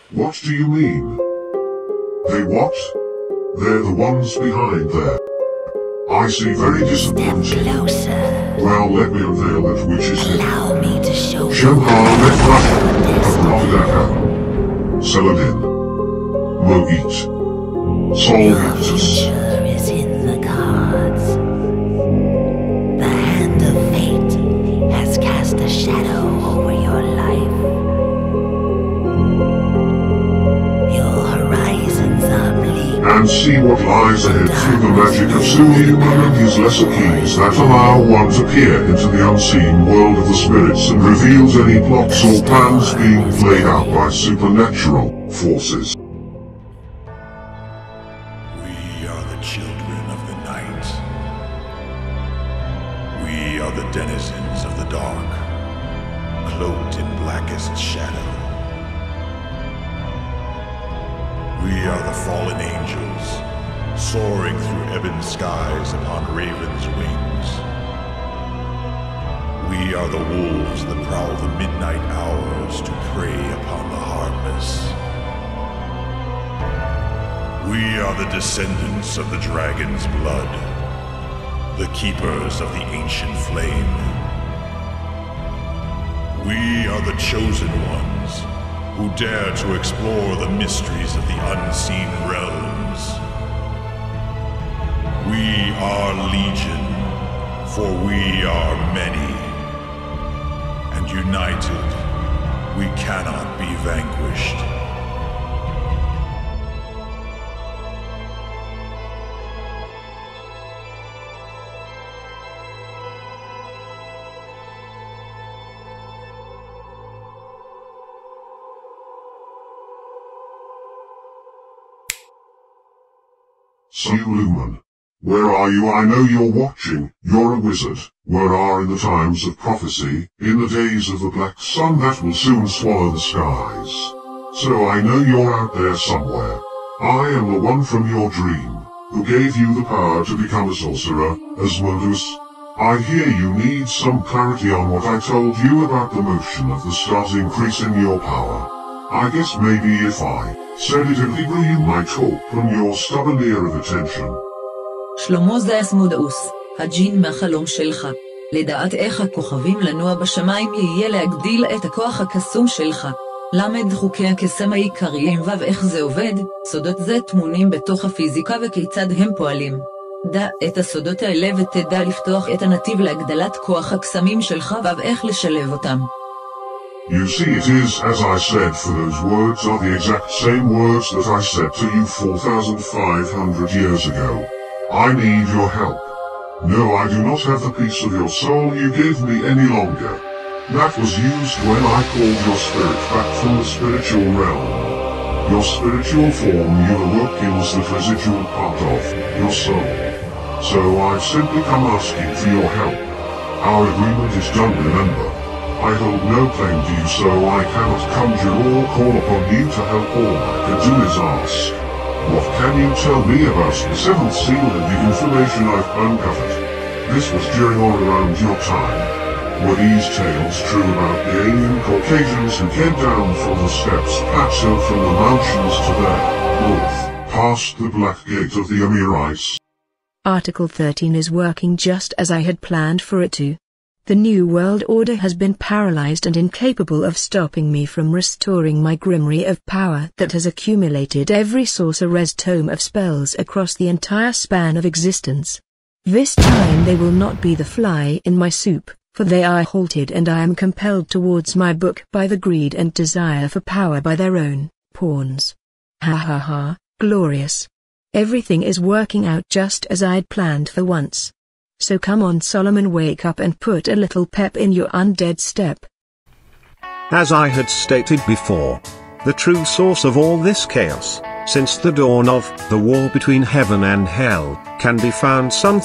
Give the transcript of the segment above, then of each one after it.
What do you mean? They what? They're the ones behind there. I see, very disappointing. Step closer. Well, let me unveil that which is hidden. Allow me to show you Shemha the Nekrah, Saladin, Mogit, Sol Hectus. future is in the cards. The hand of fate has cast a shadow over your life. Your horizons are bleak. And see what lies ahead through the magic of Suleiman and his lesser keys that allow one to peer into the unseen world of the spirits and reveals any plots or plans being played out by supernatural forces. We are the children of the night. We are the denizens of the dark, cloaked in blackest shadow. We are the fallen angels, soaring through ebon skies upon ravens' wings. We are the wolves that prowl the midnight hours to prey upon the harmless. We are the descendants of the dragon's blood, the keepers of the ancient flame. We are the chosen ones, who dare to explore the mysteries of the unseen realms. We are legion, for we are many. And united, we cannot be vanquished. Suleiman, where are you? I know you're watching. You're a wizard. Where are in the times of prophecy, in the days of the black sun that will soon swallow the skies. So I know you're out there somewhere. I am the one from your dream, who gave you the power to become a sorcerer, Asmodeus. I hear you need some clarity on what I told you about the motion of the stars increasing your power. I guess maybe if I said it in Hebrew you might open your stubborn ear of attention. שלמה זה אסמודאוס, הג'ין מהחלום שלך. לדעת איך הכוכבים לנוע בשמיים יהיה להגדיל את הכוח הקסום שלך. למד חוקי הקסם העיקריים ואיך זה עובד, סודות זה טמונים בתוך הפיזיקה וכיצד הם פועלים. דע את הסודות האלה ותדע לפתוח את הנתיב להגדלת כוח הקסמים שלך ואיך לשלב אותם. You see, it is, as I said, for those words are the exact same words that I said to you 4,500 years ago. I need your help. No, I do not have the piece of your soul you gave me any longer. That was used when I called your spirit back from the spiritual realm. Your spiritual form you awoke in was the residual part of your soul. So I've simply come asking for your help. Our agreement is done, remember. I hold no claim to you, so I cannot conjure or call upon you to help. All I can do is ask. What can you tell me about the seventh seal and the information I've uncovered? This was during or around your time. Were these tales true about the alien Caucasians who came down from the steppes plateau from the mountains to their north, past the Black Gate of the Amirites? Article 13 is working just as I had planned for it to. The New World Order has been paralyzed and incapable of stopping me from restoring my grimoire of power that has accumulated every sorcerer's tome of spells across the entire span of existence. This time they will not be the fly in my soup, for they are halted and I am compelled towards my book by the greed and desire for power by their own pawns. Ha ha ha, glorious. Everything is working out just as I'd planned for once. So come on Solomon, wake up and put a little pep in your undead step. As I had stated before, the true source of all this chaos, since the dawn of the war between heaven and hell, can be found some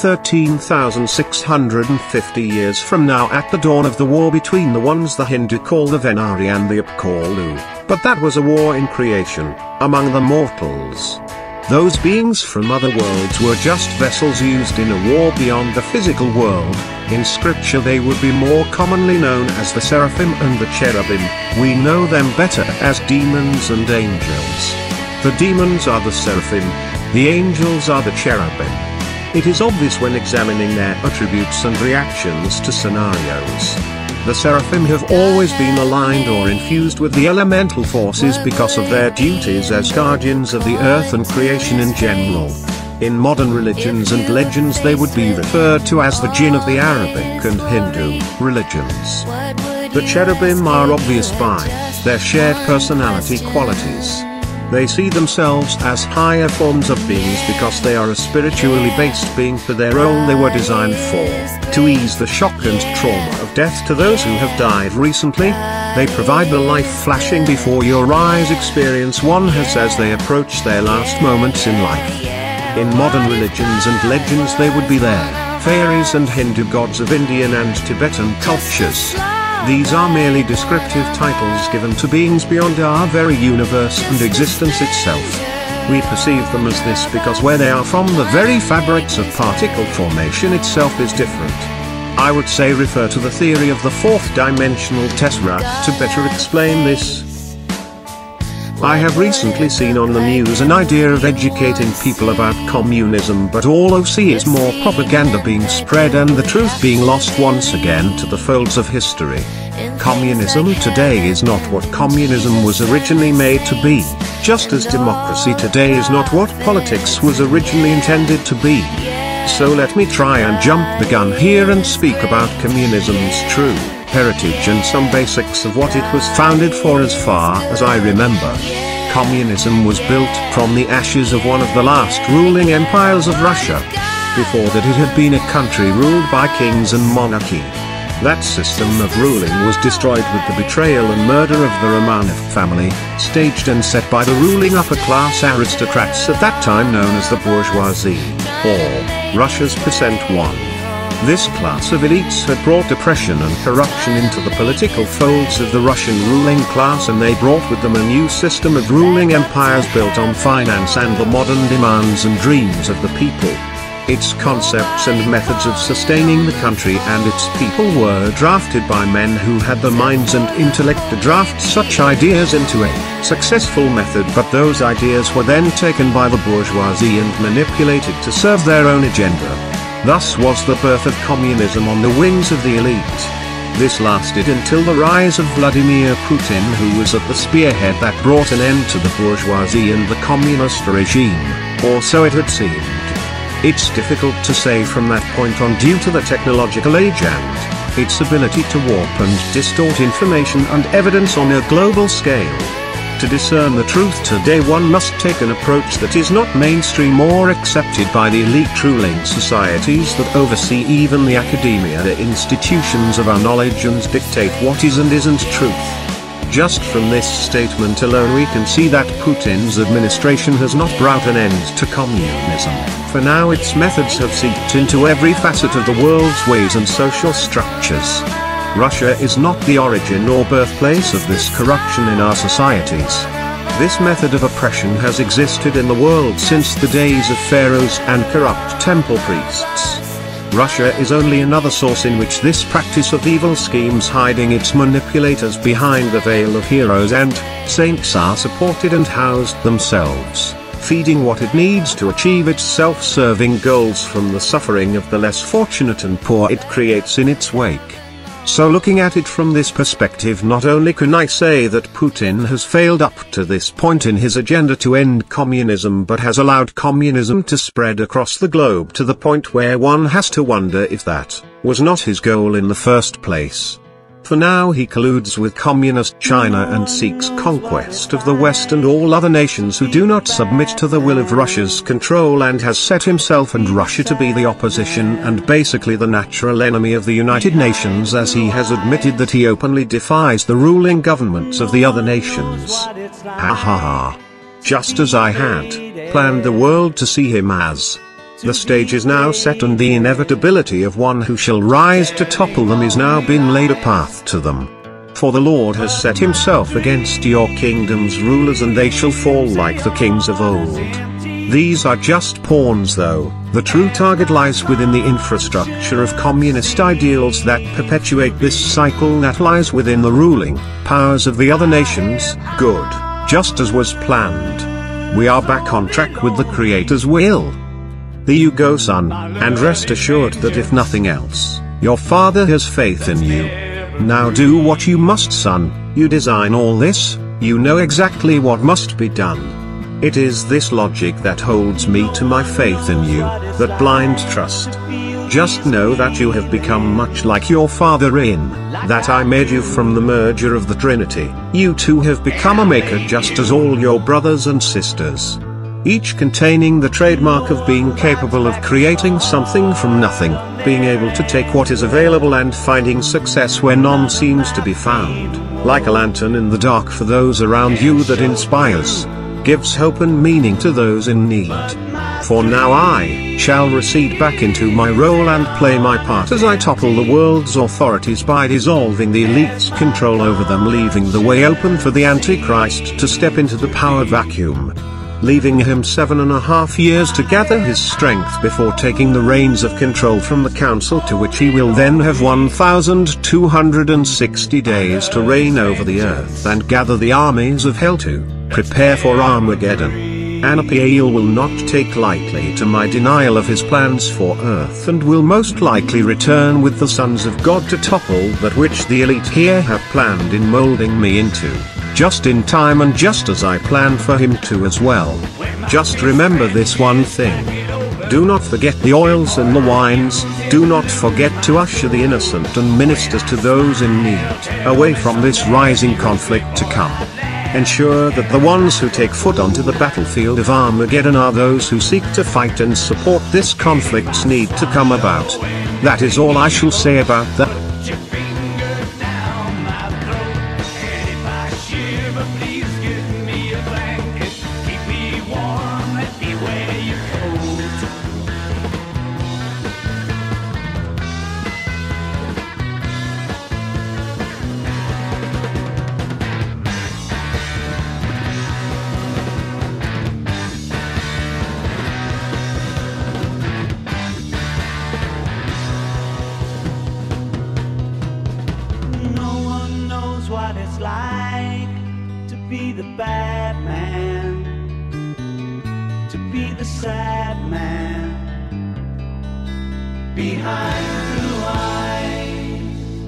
13,650 years from now at the dawn of the war between the ones the Hindu call the Venari and the Apkallu. But that was a war in creation, among the mortals. Those beings from other worlds were just vessels used in a war beyond the physical world. In scripture they would be more commonly known as the seraphim and the cherubim. We know them better as demons and angels. The demons are the seraphim, the angels are the cherubim. It is obvious when examining their attributes and reactions to scenarios. The seraphim have always been aligned or infused with the elemental forces because of their duties as guardians of the earth and creation in general. In modern religions and legends they would be referred to as the jinn of the Arabic and Hindu religions. The cherubim are obvious by their shared personality qualities. They see themselves as higher forms of beings because they are a spiritually based being for their own they were designed for, to ease the shock and trauma of death to those who have died recently. They provide the life flashing before your eyes experience one has as they approach their last moments in life. In modern religions and legends they would be there, fairies and Hindu gods of Indian and Tibetan cultures. These are merely descriptive titles given to beings beyond our very universe and existence itself. We perceive them as this because where they are from the very fabrics of particle formation itself is different. I would say refer to the theory of the fourth dimensional tesseract to better explain this. I have recently seen on the news an idea of educating people about communism, but all I see is more propaganda being spread and the truth being lost once again to the folds of history. Communism today is not what communism was originally made to be, just as democracy today is not what politics was originally intended to be. So let me try and jump the gun here and speak about communism's true heritage and some basics of what it was founded for as far as I remember. Communism was built from the ashes of one of the last ruling empires of Russia. Before that it had been a country ruled by kings and monarchy. That system of ruling was destroyed with the betrayal and murder of the Romanov family, staged and set by the ruling upper-class aristocrats at that time known as the bourgeoisie, or Russia's percent one. This class of elites had brought oppression and corruption into the political folds of the Russian ruling class, and they brought with them a new system of ruling empires built on finance and the modern demands and dreams of the people. Its concepts and methods of sustaining the country and its people were drafted by men who had the minds and intellect to draft such ideas into a successful method, but those ideas were then taken by the bourgeoisie and manipulated to serve their own agenda. Thus was the birth of communism on the wings of the elite. This lasted until the rise of Vladimir Putin, who was at the spearhead that brought an end to the bourgeoisie and the communist regime, or so it had seemed. It's difficult to say from that point on due to the technological age and its ability to warp and distort information and evidence on a global scale. To discern the truth today one must take an approach that is not mainstream or accepted by the elite ruling societies that oversee even the academia, the institutions of our knowledge, and dictate what is and isn't truth. Just from this statement alone we can see that Putin's administration has not brought an end to communism. For now its methods have seeped into every facet of the world's ways and social structures. Russia is not the origin or birthplace of this corruption in our societies. This method of oppression has existed in the world since the days of pharaohs and corrupt temple priests. Russia is only another source in which this practice of evil schemes hiding its manipulators behind the veil of heroes and saints are supported and housed themselves, feeding what it needs to achieve its self-serving goals from the suffering of the less fortunate and poor it creates in its wake. So looking at it from this perspective, not only can I say that Putin has failed up to this point in his agenda to end communism, but has allowed communism to spread across the globe to the point where one has to wonder if that was not his goal in the first place. For now he colludes with communist China and seeks conquest of the West and all other nations who do not submit to the will of Russia's control, and has set himself and Russia to be the opposition and basically the natural enemy of the United Nations, as he has admitted that he openly defies the ruling governments of the other nations. Ha ha ha. Just as I had planned the world to see him as. The stage is now set, and the inevitability of one who shall rise to topple them is now been laid a path to them. For the Lord has set himself against your kingdom's rulers, and they shall fall like the kings of old. These are just pawns though. The true target lies within the infrastructure of communist ideals that perpetuate this cycle that lies within the ruling powers of the other nations. Good. Just as was planned. We are back on track with the Creator's will. There you go, son, and rest assured that if nothing else, your father has faith in you. Now do what you must, son. You design all this, you know exactly what must be done. It is this logic that holds me to my faith in you, that blind trust. Just know that you have become much like your father in that I made you from the merger of the Trinity. You too have become a maker just as all your brothers and sisters. Each containing the trademark of being capable of creating something from nothing, being able to take what is available and finding success where none seems to be found, like a lantern in the dark for those around you that inspires, gives hope and meaning to those in need. For now I shall recede back into my role and play my part as I topple the world's authorities by dissolving the elite's control over them, leaving the way open for the Antichrist to step into the power vacuum, leaving him 7.5 years to gather his strength before taking the reins of control from the council, to which he will then have 1,260 days to reign over the earth and gather the armies of hell to prepare for Armageddon. Anapiel will not take lightly to my denial of his plans for earth, and will most likely return with the sons of God to topple that which the elite here have planned in molding me into, just in time and just as I planned for him to as well. Just remember this one thing. Do not forget the oils and the wines, do not forget to usher the innocent and ministers to those in need, away from this rising conflict to come. Ensure that the ones who take foot onto the battlefield of Armageddon are those who seek to fight and support this conflict's need to come about. That is all I shall say about that. What it's like to be the bad man, to be the sad man behind blue eyes.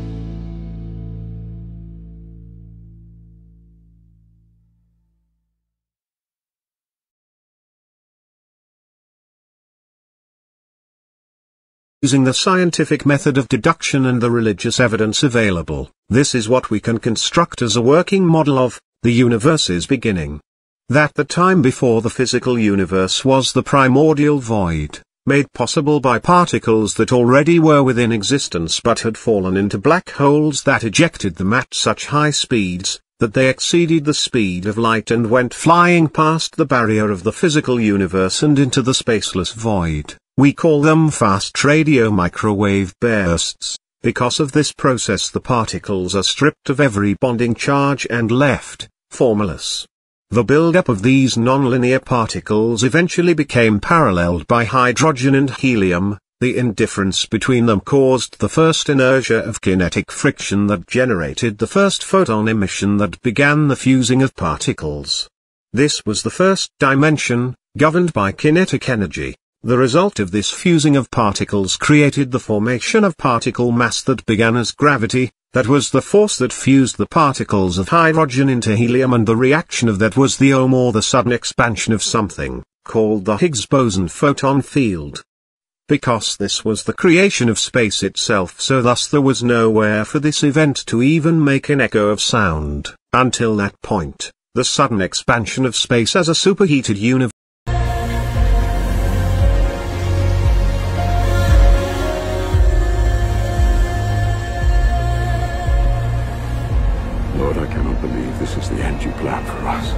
Using the scientific method of deduction and the religious evidence available, this is what we can construct as a working model of the universe's beginning. That the time before the physical universe was the primordial void, made possible by particles that already were within existence but had fallen into black holes that ejected them at such high speeds that they exceeded the speed of light and went flying past the barrier of the physical universe and into the spaceless void. We call them fast radio microwave bursts. Because of this process the particles are stripped of every bonding charge and left formless. The buildup of these nonlinear particles eventually became paralleled by hydrogen and helium. The indifference between them caused the first inertia of kinetic friction that generated the first photon emission that began the fusing of particles. This was the first dimension, governed by kinetic energy. The result of this fusing of particles created the formation of particle mass that began as gravity. That was the force that fused the particles of hydrogen into helium, and the reaction of that was the OM, or the sudden expansion of something, called the Higgs boson photon field. Because this was the creation of space itself, so thus there was nowhere for this event to even make an echo of sound. Until that point, the sudden expansion of space as a superheated universe. Lord, I cannot believe this is the end you planned for us.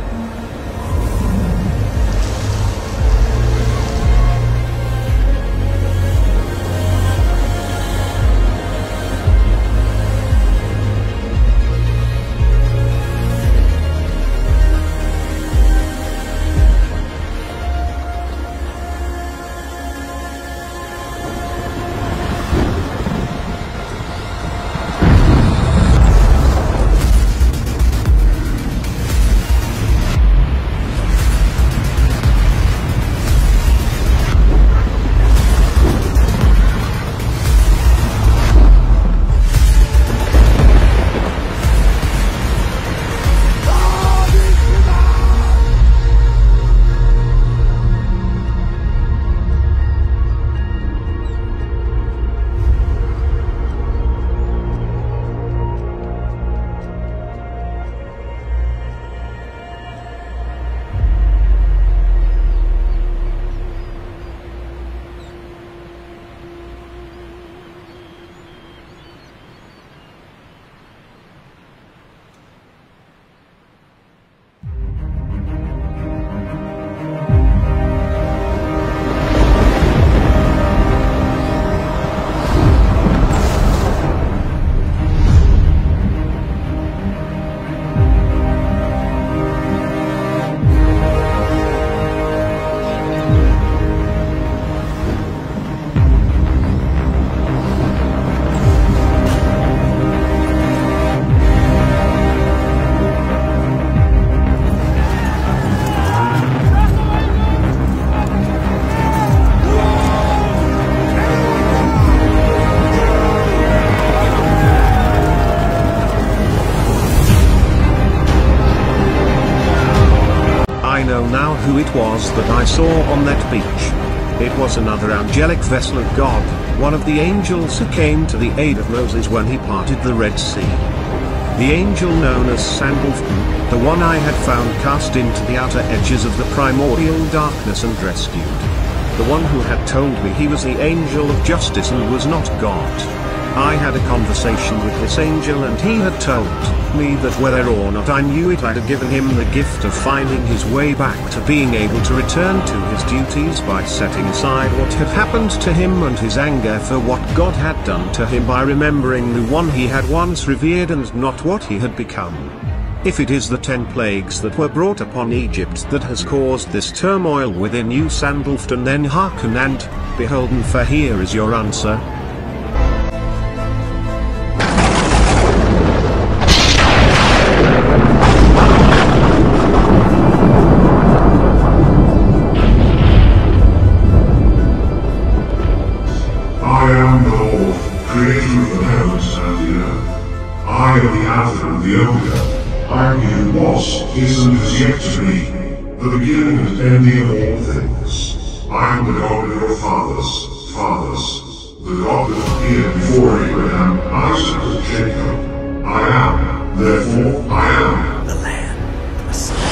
I know now who it was that I saw on that beach. It was another angelic vessel of God, one of the angels who came to the aid of Moses when he parted the Red Sea. The angel known as Sandalphon, the one I had found cast into the outer edges of the primordial darkness and rescued. The one who had told me he was the angel of justice and was not God. I had a conversation with this angel and he had told me that whether or not I knew it, I had given him the gift of finding his way back to being able to return to his duties by setting aside what had happened to him and his anger for what God had done to him by remembering the one he had once revered and not what he had become. If it is the 10 plagues that were brought upon Egypt that has caused this turmoil within you, Sandalphon, then hearken and, beholden, for here is your answer. I am the Lord, creator of the heavens and the earth. I am the Alpha and the Omega. I am he who was, is, and is yet to be, the beginning and ending of all things. I am the God of your fathers, the God that appeared before Abraham, Isaac, and Jacob. I am, therefore I am. The land, the Messiah.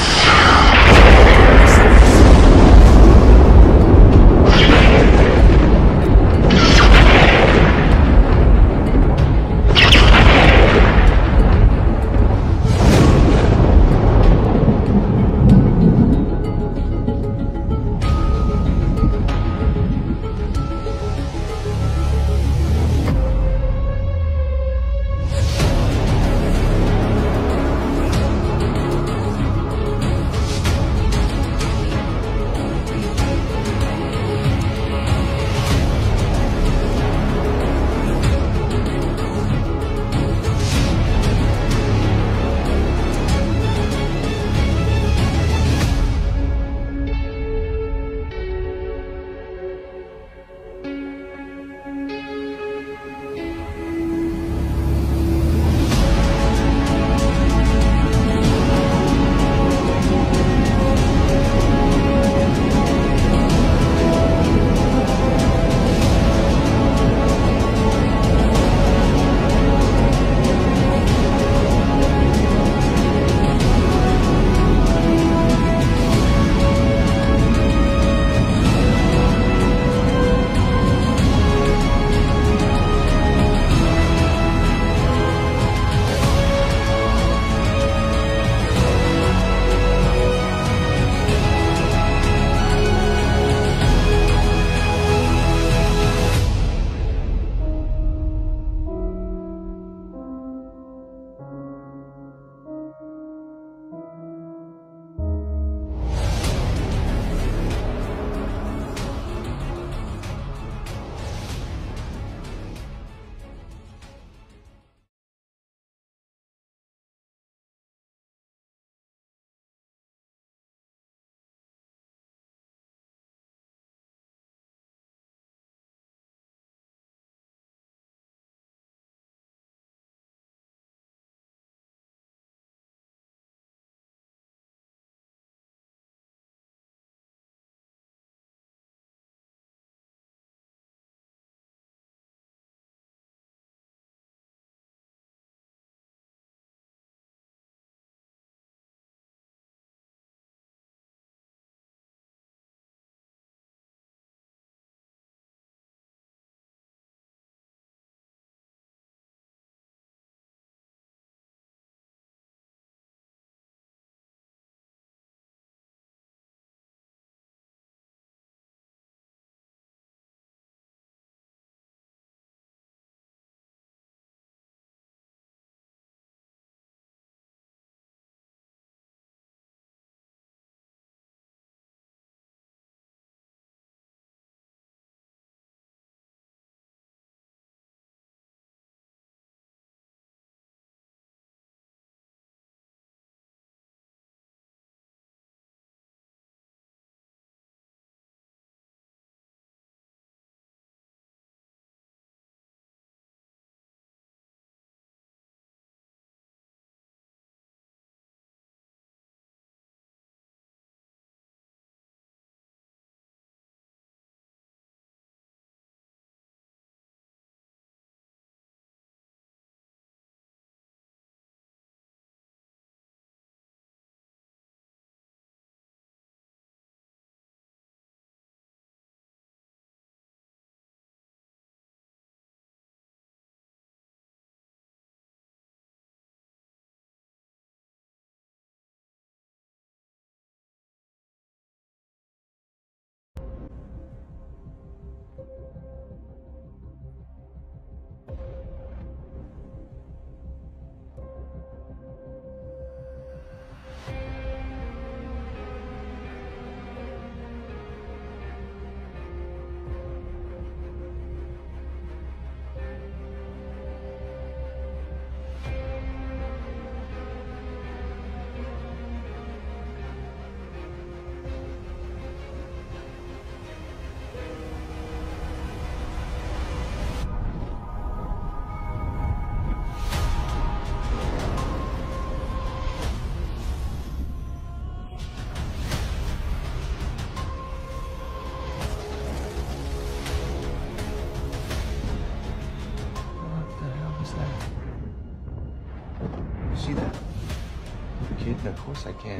Of course I can.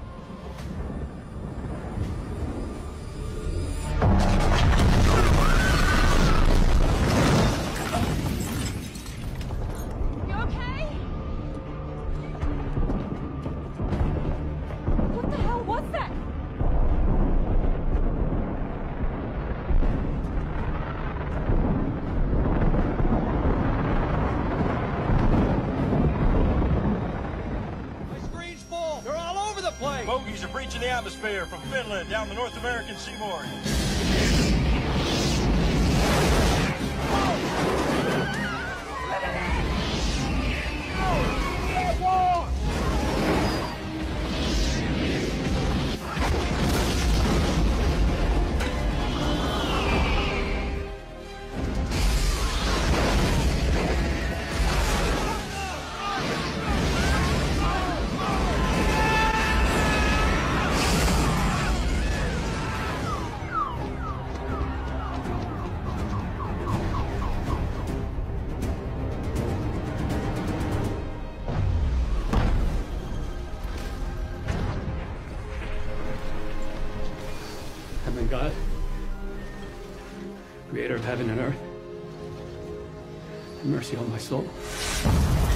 You okay? What the hell was that? They're all over the place! Bogies are breaching the atmosphere from Finland down the North American seaboard. Heaven God, creator of heaven and earth, have mercy on my soul.